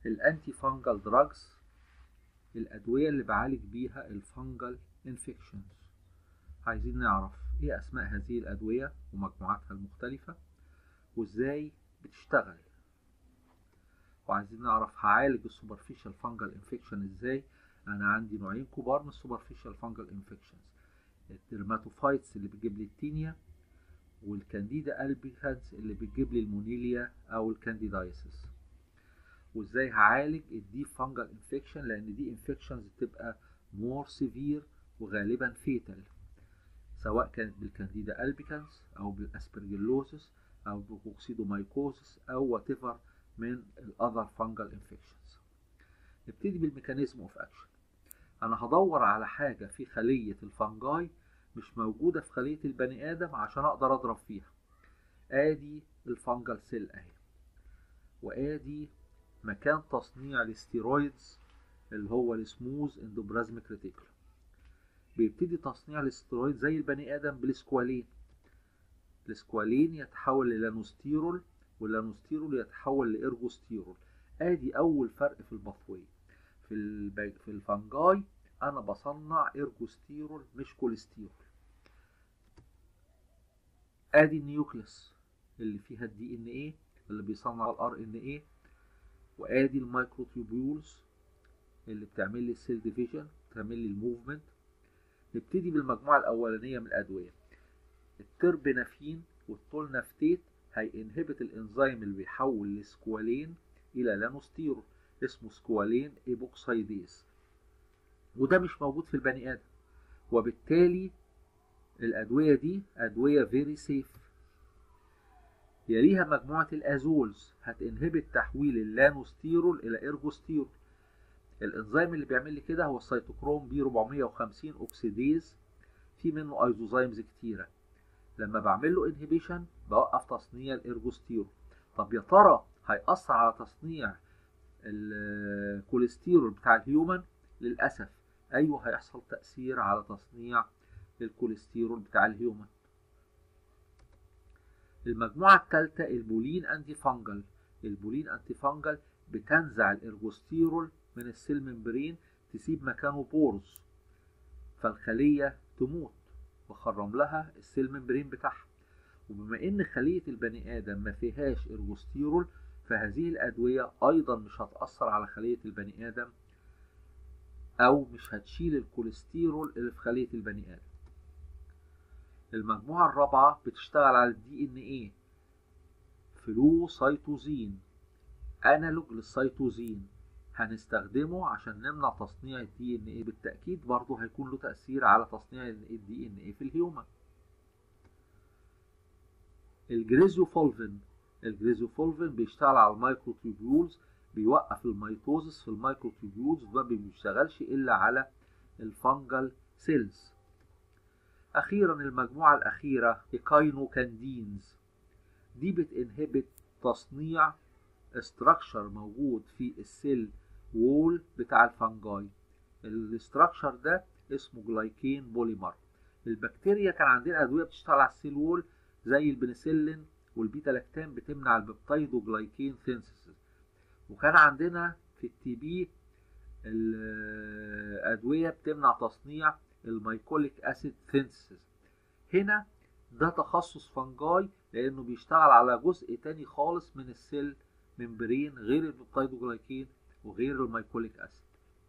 الانتي فانجل دراجز، الادويه اللي بعالج بيها الفانجل انفكشنز. عايزين نعرف ايه اسماء هذه الادويه ومجموعاتها المختلفه وازاي بتشتغل، وعايزين نعرف هعالج السوبرفيشال فانجل انفكشن ازاي. انا عندي نوعين كبار من السوبرفيشال فانجل انفكشنز، الديرماتوفايتس اللي بتجيب لي التينيا، والكانديدا البيكانس اللي بتجيب لي المونيليا او الكانديدايسيس. وازاي هعالج الديب فانجل انفكشن، لان دي انفكشنز بتبقى مور سيفير وغالبا فيتال، سواء كانت بالكانديدا البيكانس او بالاسبرجيلوسيس او بالكوكسيدومايكوزيس او وات ايفر من الاذر فانجل انفكشنز. نبتدي بالميكانيزم اوف اكشن. انا هدور على حاجه في خليه الفنجاي مش موجوده في خليه البني ادم عشان اقدر اضرب فيها. ادي الفانجل سيل اهي، وادي مكان تصنيع الاستيرويدز اللي هو السموث اندوبلازميك ريتيكولم. بيبتدي تصنيع الاستيرويد زي البني ادم بالسكوالين. السكوالين يتحول للانوستيرول، واللانوستيرول يتحول لارجوستيرول. ادي اول فرق في الباثوي. في الفنجاي انا بصنع ارجوستيرول مش كوليسترول. ادي النيوكليس اللي فيها الدي ان ايه اللي بيصنع الار ان ايه، وادي المايكروتيوبيولز اللي بتعمل لي السيل ديفيجن، بتعمل لي الموفمنت. نبتدي بالمجموعه الاولانيه من الادويه. التربينافين والتولنافتيت هينهبت الانزيم اللي بيحول السكوالين الى لانوستيرول، اسمه سكوالين ايبوكسيديز، وده مش موجود في البني ادم، وبالتالي الادويه دي ادويه فيري سيف. يليها مجموعه الازولز هتنهبت تحويل اللانوستيرول الى ارجوستيرول. الانزيم اللي بيعمل لي كده هو السيتوكروم بي 450 اوكسيديز، في منه ايزوزايمز كتيره. لما بعمل له انهبيشن بوقف تصنيع الارجوستيرول. طب يا ترى هيأثر على تصنيع الكوليسترول بتاع الهيومن؟ للأسف أيوه، هيحصل تأثير على تصنيع الكوليسترول بتاع الهيومن. المجموعة الثالثة البولين أنتي فانجل. البولين أنتي فانجل بتنزع الارجوستيرول من السيل ممبرين، تسيب مكانه بورز، فالخلية تموت وخرم لها السيل ممبرين بتاعها. وبما ان خلية البني ادم ما فيهاش ارجوستيرول، فهذه الادوية ايضا مش هتأثر على خلية البني ادم، او مش هتشيل الكوليسترول اللي في خلية البني ادم. المجموعة الرابعة بتشتغل على الدي ان ايه، فلو سيتوزين، انالوج للسيتوزين، هنستخدمه عشان نمنع تصنيع الدي ان ايه. بالتأكيد برضه هيكون له تأثير على تصنيع الدي ان ايه في الهيومن. الجريزوفولفين. الجريزوفولفين بيشتغل على المايكروتيوبيولز، بيوقف الميتوزس في المايكروتيوبيولز، ما بيشتغلش الا على الفانجل سيلز. اخيرا المجموعه الاخيره ايكاينوكاندينز، دي بتنهبت تصنيع استراكشر موجود في السيل وول بتاع الفانجاي. الاستراكشر ده اسمه جلايكين بوليمر. البكتيريا كان عندنا ادويه بتشتغل على السيل وول زي البنسلين والبيتا لاكتام، بتمنع البيبتايدوجلايكين سينثيسيس. وكان عندنا في التي بي الادويه بتمنع تصنيع الميكوليك اسيد سينثيسيس. هنا ده تخصص فانجاي لانه بيشتغل على جزء تاني خالص من السيل ممبرين غير البيبتايدوجلايكين وغير الميكوليك اسيد.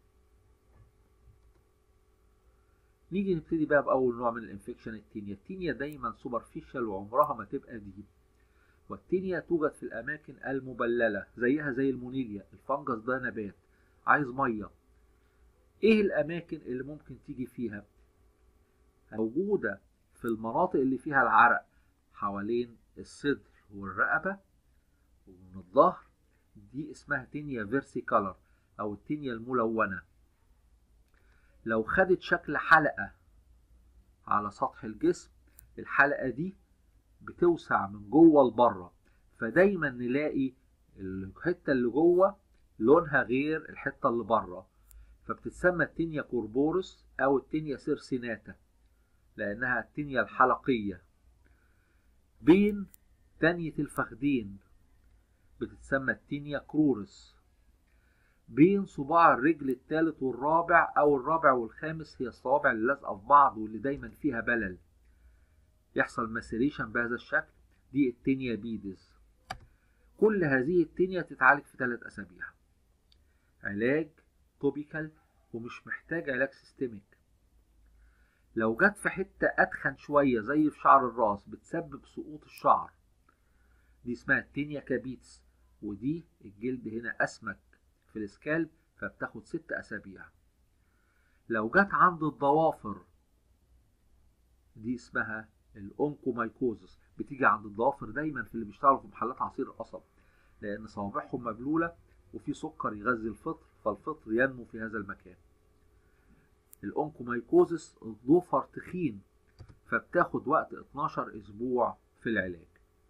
نيجي نبتدي بقى باول نوع من الانفكشن، التينيا. التينيا دايما سوبرفيشال وعمرها ما تبقى ديب، والتينيا توجد في الاماكن المبلله زيها زي المونيليا. الفنجس ده نبات عايز ميه. ايه الاماكن اللي ممكن تيجي فيها؟ موجوده في المناطق اللي فيها العرق، حوالين الصدر والرقبه ومن الظهر. دي اسمها تينيا فيرسيكالر او التينيا الملونه. لو خدت شكل حلقه على سطح الجسم، الحلقه دي بتوسع من جوه لبره، فدايما نلاقي الحته اللي جوه لونها غير الحته اللي بره، فبتتسمى التينيا كوربورس او التينيا سيرسيناتا لانها التينيا الحلقيه. بين تانية الفخدين بتتسمى التينيا كرورس. بين صباع الرجل الثالث والرابع او الرابع والخامس، هي الصوابع اللي لازقه في بعض واللي دايما فيها بلل، يحصل ماسيريشن بهذا الشكل، دي التينيا بيدز. كل هذه التينيا تتعالج في 3 أسابيع. علاج توبيكال ومش محتاج علاج سيستميك. لو جت في حتة أدخن شوية زي في شعر الراس بتسبب سقوط الشعر، دي اسمها التينيا كابيتس، ودي الجلد هنا أسمك في السكالب فبتاخد 6 أسابيع. لو جت عند الضوافر دي اسمها الأونكومايكوزس، بتيجي عند الضوافر دايما في اللي بيشتغلوا في محلات عصير القصب، لأن صوابعهم مبلولة وفي سكر يغذي الفطر، فالفطر ينمو في هذا المكان. الأونكومايكوزس الضفر تخين فبتاخد وقت 12 أسبوع في العلاج.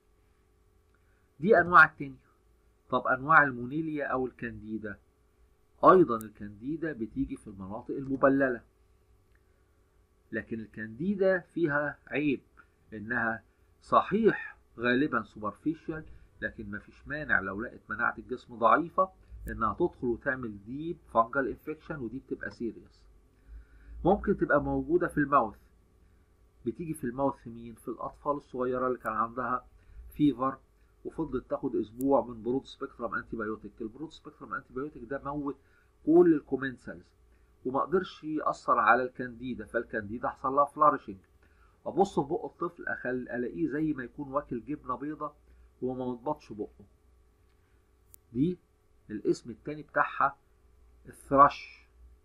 دي أنواع التانية. طب أنواع المونيليا أو الكانديدا، أيضا الكانديدا بتيجي في المناطق المبللة، لكن الكانديدا فيها عيب إنها صحيح غالبا سوبرفيشال، لكن مفيش مانع لو لقت مناعة الجسم ضعيفة إنها تدخل وتعمل ديب فانجل انفكشن، ودي بتبقى سيريس. ممكن تبقى موجودة في الماوث. بتيجي في الماوث في مين؟ في الأطفال الصغيرة اللي كان عندها فيفر وفضلت تاخد أسبوع من برود سبيكترم أنتي بايوتيك. البرود سبيكترم أنتي بايوتيك ده موت كل الكومنسلز وما قدرش يأثر على الكانديدا، فالكانديدا حصل لها فلارشنج. أبص في بق الطفل ألاقيه زي ما يكون واكل جبنة بيضة وما مضبطش بقه. دي الاسم التاني بتاعها الثرش.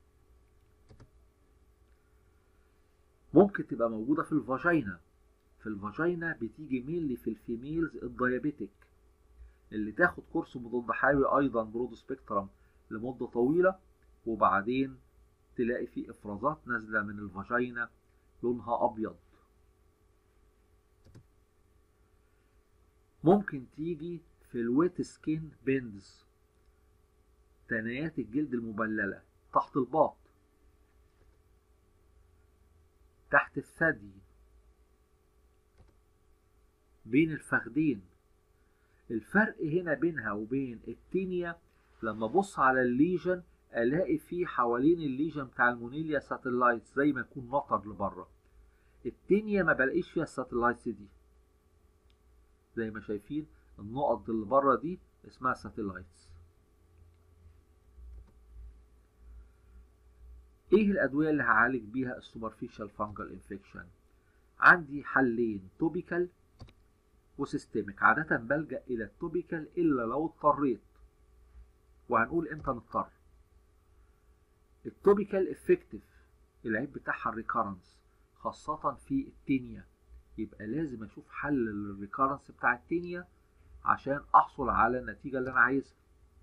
ممكن تبقى موجودة في الفاجينا. في الفاجينا بتيجي مينلي في الفيميلز الديابيتك اللي تاخد كورس مضاد حيوي أيضا برود سبيكترم لمدة طويلة، وبعدين تلاقي في إفرازات نازلة من الفاجينا لونها أبيض. ممكن تيجي في الويت سكين بيندز، ثنايات الجلد المبللة تحت الباط، تحت الثدي، بين الفخدين. الفرق هنا بينها وبين التينيا لما ابص على الليجن الاقي فيه حوالين الليجن بتاع المونيليا ساتلايتس زي ما يكون نطر لبره. التينيا ما بلاقيش فيها الساتلايتس دي، زي ما شايفين النقط اللي بره دي اسمها ساتلايتس. ايه الادويه اللي هعالج بيها السوبرفيشال فانجل انفكشن؟ عندي حلين، توبيكال وسيستميك. عاده بلجأ الى التوبيكال الا لو اضطريت، وهنقول امتى نضطر. التوبيكال افكتيف، العيب بتاعها الريكارنس خاصه في التينيا، يبقى لازم اشوف حل للريكارنس بتاع التينيا عشان احصل على النتيجه اللي انا عايزها.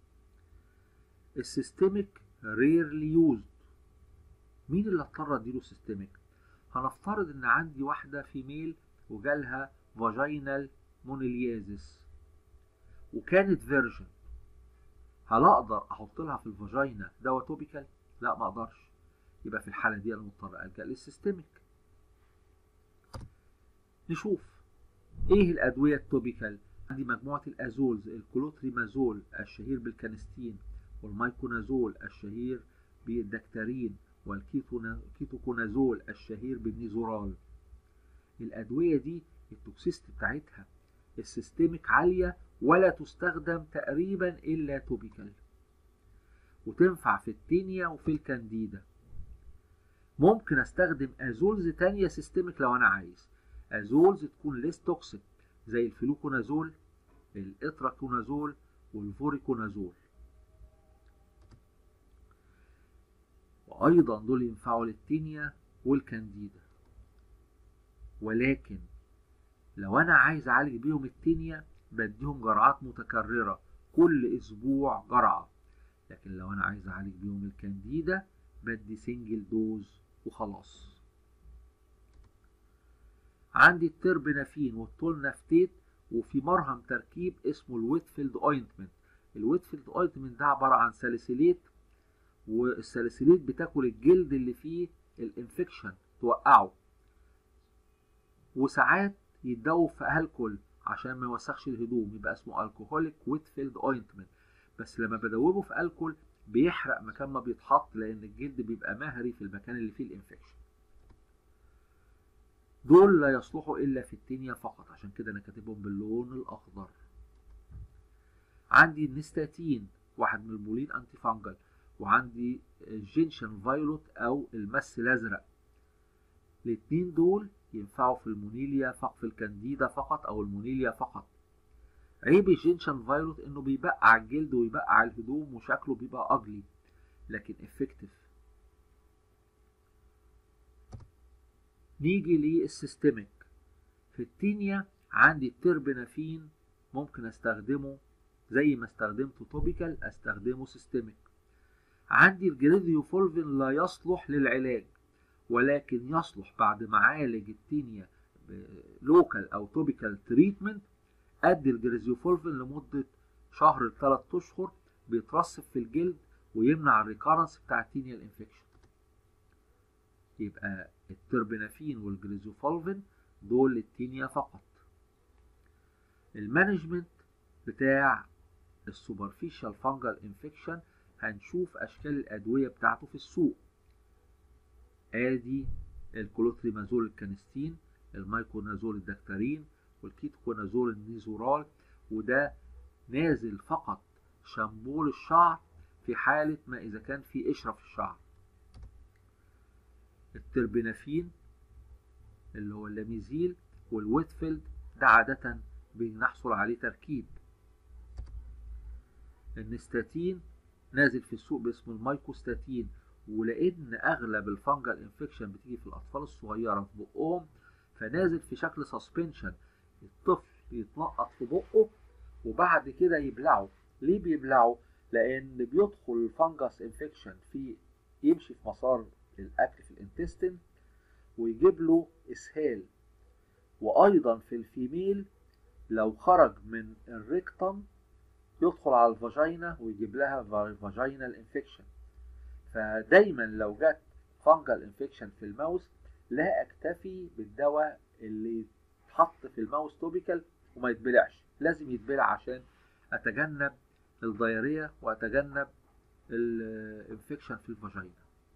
السيستميك ريرلي يوزد. مين اللي اضطر اديله سيستميك؟ هنفترض ان عندي واحده فيميل وجالها فاجينال مونيليازيس وكانت فيرجن، هل اقدر احط لها في الفاجينا دواء توبيكال؟ لا ما اقدرش. يبقى في الحاله دي انا مضطر الجا للسيستميك. نشوف ايه الادويه التوبيكال. عندي مجموعه الازولز، الكلوتريمازول الشهير بالكانستين، والمايكونازول الشهير بالدكتارين، والكيتوكونازول الشهير بالنيزورال. الادويه دي التوكسيستي بتاعتها السيستميك عاليه ولا تستخدم تقريبا الا توبيكال، وتنفع في التينيا وفي الكانديدا. ممكن استخدم ازولز تانية سيستميك لو انا عايز، ازولز تكون ليس توكسيك زي الفلوكونازول، الاتراكونازول، والفوريكونازول، وايضا دول ينفعوا للتينيا والكانديدا. ولكن لو انا عايز اعالج بيهم التينيا بديهم جرعات متكررة كل اسبوع جرعة، لكن لو انا عايز اعالج بيهم الكانديدا بدي سنجل دوز وخلاص. عندي التربنافين والتولنافتيت، وفي مرهم تركيب اسمه الويتفيلد اوينتمنت. الويتفيلد اوينتمنت ده عبارة عن ساليسيليت، والساليسيليت بتاكل الجلد اللي فيه الانفكشن توقعه، وساعات يتدوب في الكحول عشان ما يوسخش الهدوم، يبقى اسمه الكحوليك ويتفيلد اوينتمنت. بس لما بدوبه في الكحول بيحرق مكان ما بيتحط، لان الجلد بيبقى مهري في المكان اللي فيه الانفكشن. دول لا يصلحوا الا في التينيا فقط، عشان كده انا كاتبهم باللون الاخضر. عندي النستاتين واحد من البولين انتي فانجل، وعندي الجينشن فايولوت او المس الازرق. الاثنين دول ينفعوا في المونيليا فقط، في الكانديدا فقط او المونيليا فقط. عيب الجينشن فايولوت انه بيبقع الجلد ويبقع الهدوم وشكله بيبقى اجلي، لكن افكتيف. نيجي للسيستميك. في التينيا عندي التربنافين ممكن استخدمه زي ما استخدمته توبيكال، استخدمه سيستميك. عندي الجريديوفولفين لا يصلح للعلاج، ولكن يصلح بعد ما اعالج التينيا لوكال او توبيكال تريتمنت. ادي الجريزيوفولفين لمده شهر ل3 اشهر، بيترسب في الجلد ويمنع الريكارنس بتاع التينيا الانفكشن. يبقى التربنافين والجريزيوفولفين دول للتينيا فقط. المانجمنت بتاع السوبرفيشال فانجل انفكشن، هنشوف اشكال الادويه بتاعته في السوق. ادي الكلوتريمازول الكانستين، المايكونازول الدكتارين، والكيتوكونازول النيزورال، وده نازل فقط شامبو للشعر في حالة ما إذا كان في قشرة في الشعر. التربنافين اللي هو اللاميزيل والويتفيلد ده عادة بنحصل عليه تركيب. النستاتين نازل في السوق باسم المايكوستاتين، ولأن أغلب الفانجل انفكشن بتيجي في الأطفال الصغيرة في بقهم، فنازل في شكل سسبنشن، الطفل يتنقط في بقه وبعد كده يبلعه. ليه بيبلعه؟ لأن بيدخل الفانجس انفكشن يمشي في مسار الأكل في الانتستين ويجيب له إسهال. وأيضا في الفيميل لو خرج من الريكتم يدخل على الفاجينا ويجيب لها فاجينال انفكشن. فدايما لو جت فانجل انفكشن في الماوس لا اكتفي بالدواء اللي يتحط في الماوس توبيكال وما يتبلعش، لازم يتبلع عشان اتجنب الضياريه واتجنب الانفكشن في الفاجينا.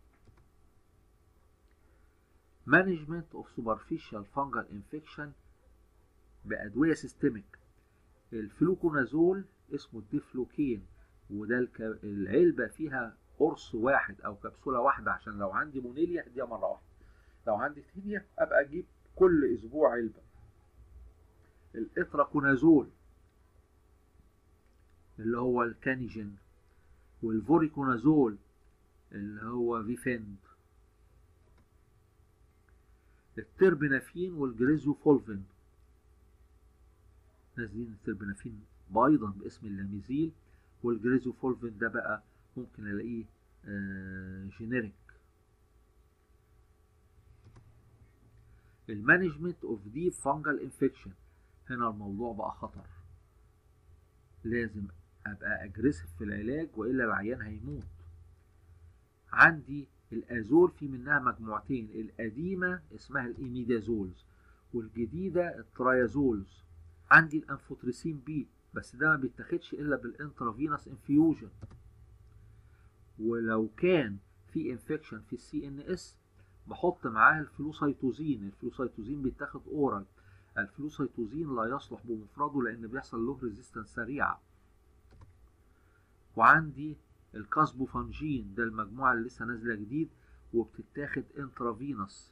مانجمنت اوف سوبرفيشال فانجل انفكشن بادويه سيستميك. الفلوكونازول اسمه الديفلوكين، وده العلبه فيها قرص واحد او كبسوله واحده، عشان لو عندي مونيليا اديها مره واحده، لو عندي تينيا ابقى اجيب كل اسبوع علبه. الاتراكونازول اللي هو الكانيجين، والفوريكونازول اللي هو فيفند. التربنافين والجريزوفولفين نازلين. التربنافين ايضا باسم اللاميزيل، والجريزوفولفين ده بقى ممكن الاقيه جينيريك. المانجمنت اوف ديب فانجل انفكشن، هنا الموضوع بقى خطر، لازم ابقى اجريسيف في العلاج والا العيان هيموت. عندي الازول في منها مجموعتين، القديمه اسمها الايميدازولز والجديده الترايازولز. عندي الانفوتريسين بي، بس ده ما بيتاخدش الا بالانترافينوس انفيوجن. ولو كان في انفكشن في السي ان اس بحط معاه الفلوسيتوزين. الفلوسيتوزين بيتاخد اورال. الفلوسيتوزين لا يصلح بمفرده لان بيحصل له ريزيستنس سريعه. وعندي الكاسبوفانجين، ده المجموعه اللي لسه نازله جديد وبتتاخد انترافينوس.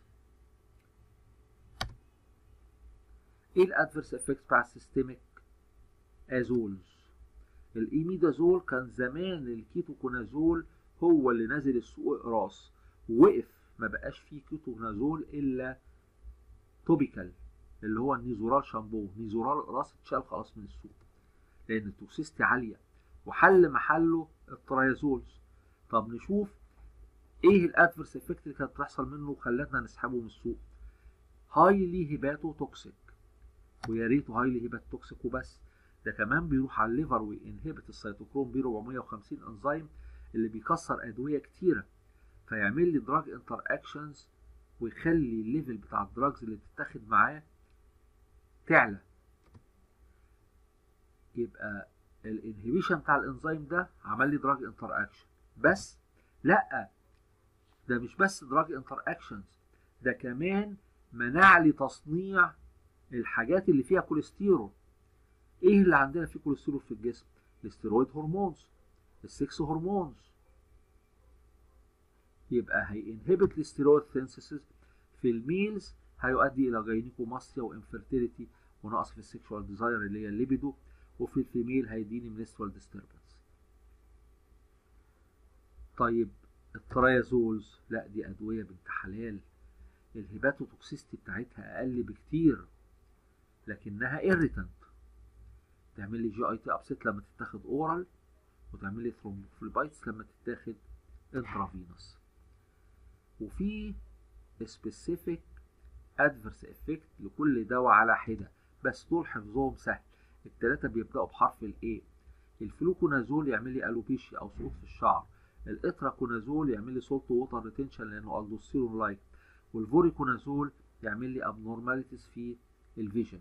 ايه الادفيرس افكت بتاع السيستميك ازولز؟ الايميدازول كان زمان الكيتوكونازول هو اللي نازل السوق اقراص، ووقف ما بقاش فيه كيتوكونازول الا توبيكال اللي هو النيزورال شامبو. نيزورال اقراص اتشال خلاص من السوق لان التوكسيستي عاليه، وحل محله الترايازولز. طب نشوف ايه الادفيرس افكت اللي كانت بتحصل منه وخلتنا نسحبه من السوق. هايلي هيباتو توكسيك، ويا ريته هايلي هيباتو توكسيك وبس، ده كمان بيروح على الليفر وينهبت السيتوكروم بي 450 انزيم اللي بيكسر ادويه كتيره، فيعمل لي دراج انتر اكشنز ويخلي الليفل بتاع الدراجز اللي بتتاخد معاه تعلى. يبقى الانهبيشن بتاع الانزيم ده عمل لي دراج انتر اكشن، بس لا، ده مش بس دراج انتر اكشنز، ده كمان منع لي تصنيع الحاجات اللي فيها كوليسترول. ايه اللي عندنا فيه كوليسترول في الجسم؟ الستيرويد هرمونز، السكس هرمونز. يبقى هينهبت الستيرويد سينثيسيس في الميلز، هيؤدي الى جاينيكوماستيا وانفيرتيليتي ونقص في السكشوال ديزاير اللي هي الليبيدو، وفي الفيميل هيديني منسترال ديستربنس. طيب الترايازولز، لا دي ادويه بنت حلال، الهيباتوتوكسيستي بتاعتها اقل بكتير، لكنها ايريتنت، تعمل لي جي اي تي ابسيت لما تتاخد اورال، وتعمل لي ثرومبوفليبايتس لما تتاخد انترافينوس. وفي سبيسيفيك ادفرس افكت لكل دواء على حده، بس دول حفظهم سهل. الثلاثه بيبداوا بحرف الاي. الفلوكونازول يعمل لي الوبيشيا او سقوط في الشعر، الاتراكونازول يعمل لي سولت ووتر ريتنشن لانه الدوستيرون لايك، والفوريكونازول يعمل لي ابنورماليتيز في الفيجن.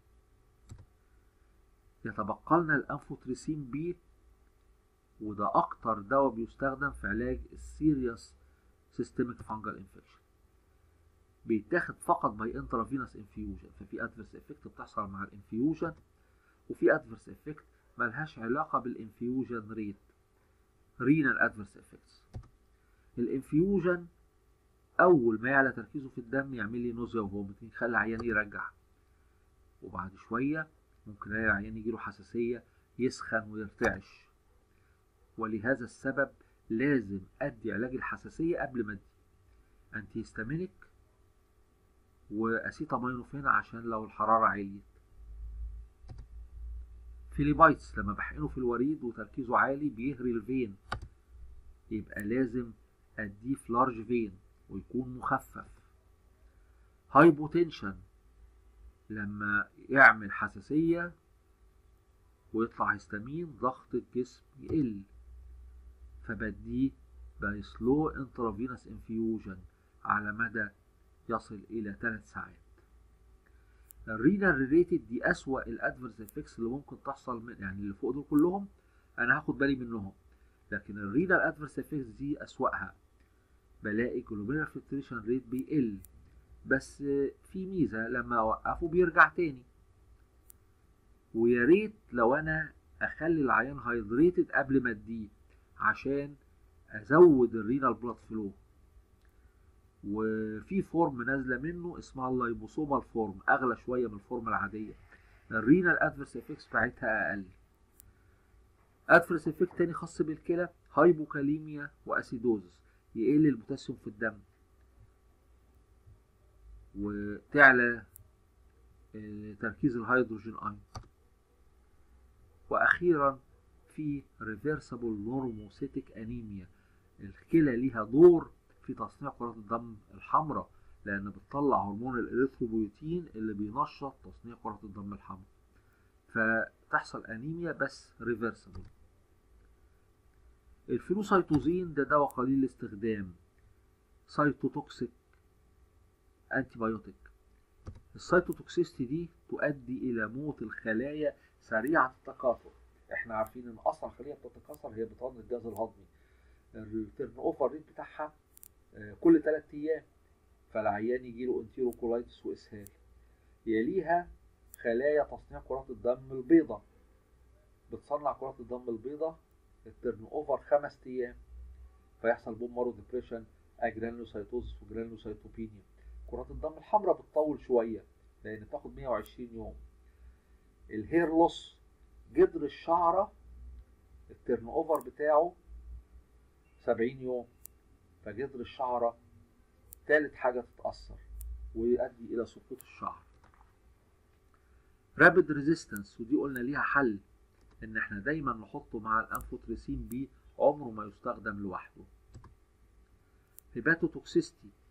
يتبقى لنا الانفوتريسين بي، وده اكتر دواء بيستخدم في علاج السيريوس سيستميك فانجل انفكشن، بيتاخد فقط باي انترافينوس انفيوجن، ففي ادفرس افكت بتحصل مع الانفيوجن، وفي ادفرس افكت ملهاش علاقه بالانفيوجن ريت، رينال ادفرس افكتس. الانفيوجن اول ما يعلى تركيزه في الدم يعمل لي نوزيا وفوميتنج، يخلي العيان يرجع، وبعد شويه ممكن العيان يجيله حساسيه، يسخن ويرتعش، ولهذا السبب لازم ادي علاج الحساسيه قبل ما ادي انتي هيستامينيك واسيتامينوفين عشان لو الحراره عليت. فيليبايتس لما بحقنه في الوريد وتركيزه عالي بيهري الفين، يبقى لازم اديه في لارج فين ويكون مخفف. هايبوتنشن لما يعمل حساسيه ويطلع هيستامين ضغط الجسم يقل، فبديه باي سلو انترافينوس انفيوجن على مدى يصل الى 3 ساعات. الرينال ريليتد دي اسوأ الادفيرس افكتس اللي ممكن تحصل، من يعني اللي فوق دول كلهم انا هاخد بالي منهم، لكن الرينال ادفيرس افكتس دي اسوأها. بلاقي جلوميرال فلتريشن ريت بيقل، بس في ميزه لما اوقفه بيرجع تاني. ويا ريت لو انا اخلي العيان هايدريتد قبل ما اديه عشان ازود الرينال بلاد فلو. وفي فورم نازله منه اسمها اللايبوسومال فورم، اغلى شويه من الفورم العاديه، الرينال ادفيرس افكتس بتاعتها اقل. ادفيرس افكت تاني خاص بالكلى، هايبوكاليميا واسيدوزس، يقل البوتاسيوم في الدم وتعلى تركيز الهيدروجين ايون. واخيرا في ريفرسبل نورموسيتيك انيميا، الكلى ليها دور في تصنيع كرات الدم الحمراء، لان بتطلع هرمون الاريثروبويتين اللي بينشط تصنيع كرات الدم الحمراء، فتحصل انيميا بس ريفرسبل. الفينوسايتوزين ده دواء قليل الاستخدام، سايتوتوكسيك انتي بايوتيك. السايتوتوكسيستي دي تؤدي الى موت الخلايا سريعه التكاثر. احنا عارفين ان اسرع خليه بتتكاثر هي بطانه الجهاز الهضمي، التيرن اوفر ريت بتاعها كل 3 ايام، فالعيان يجيله انتيروكولايتس واسهال. يليها خلايا تصنيع كرات الدم البيضاء، بتصنع كرات الدم البيضاء التيرن اوفر 5 ايام، فيحصل بون مارو ديبريشن، اجرانيوسايتوزس وجرانيوسايتوبينيا. كرات الدم الحمراء بتطول شويه لان بتاخد 120 يوم. الهير لوس، جدر الشعره التيرن اوفر بتاعه 70 يوم، فجدر الشعره ثالث حاجه تتاثر ويؤدي الى سقوط الشعر. رابيد ريزيستنس، ودي قلنا ليها حل، ان احنا دايما نحطه مع الانفوتريسين بي، عمره ما يستخدم لوحده. هيباتوتوكسيستي،